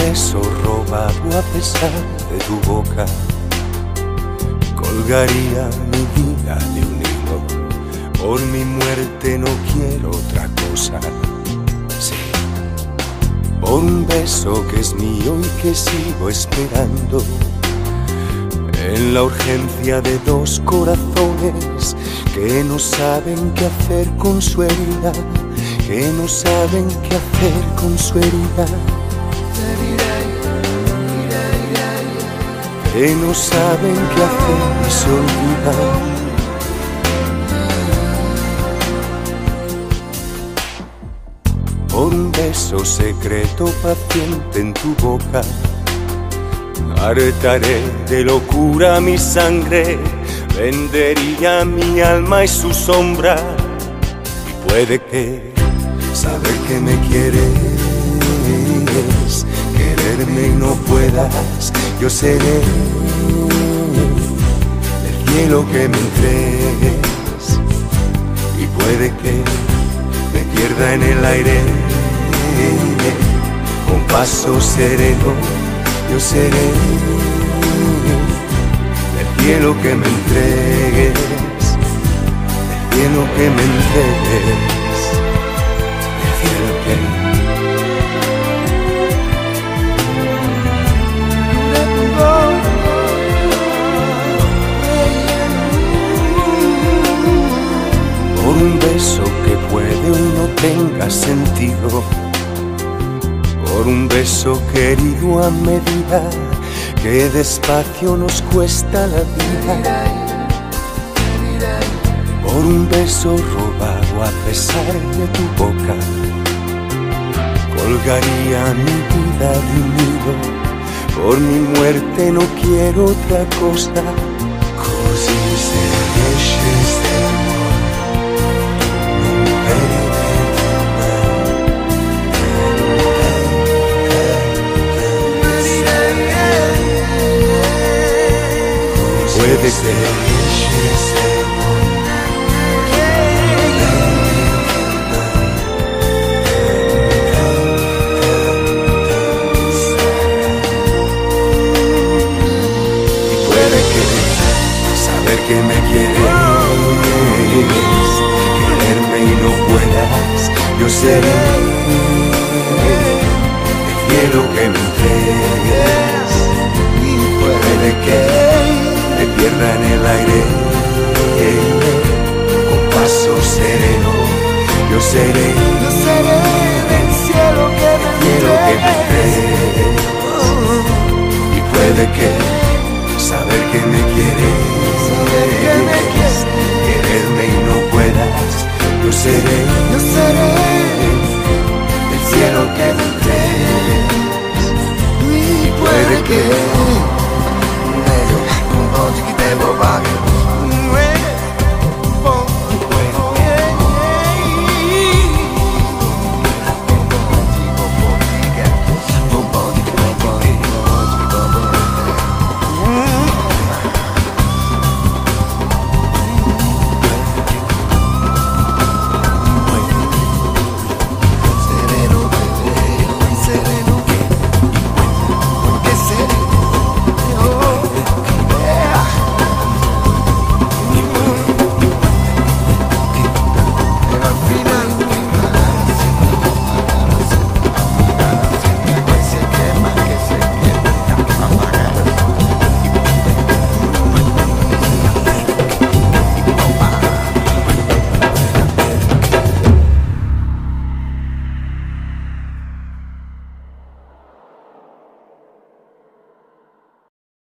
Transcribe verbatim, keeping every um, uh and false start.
beso robado a pesar de tu boca colgaría mi vida de un hilo. Por mi muerte no quiero otra cosa. Sí, por un beso que es mío y que sigo esperando. En la urgencia de dos corazones que no saben qué hacer con su herida, que no saben qué hacer con su herida, que no saben qué hacer y se olvidan. Por un beso secreto paciente en tu boca, hartaré de locura mi sangre, vendería mi alma y su sombra. Y puede que saber que me quieres, quererme y no puedas, yo seré el cielo que me entregues. Y puede que me pierda en el aire, con paso sereno yo seré el cielo que me entregues, el cielo que me entregues, el cielo que por un beso que puede y no tenga sentido, por un beso querido a medida que despacio nos cuesta la vida, por un beso robado a pesar de tu boca colgaría mi vida de un hilo. Por mi muerte no quiero otra cosa. Così se riesces puede ser y puede que saber que me quieres, quererme y no puedas, yo seré el cielo que me entregues. Y puede que me pierda en el aire, con paso sereno yo seré, yo seré el cielo que me cielo que me entregues. Y puede que saber que me quieres, quererme y no puedas, yo seré, yo seré el cielo que me entregues. y Puede que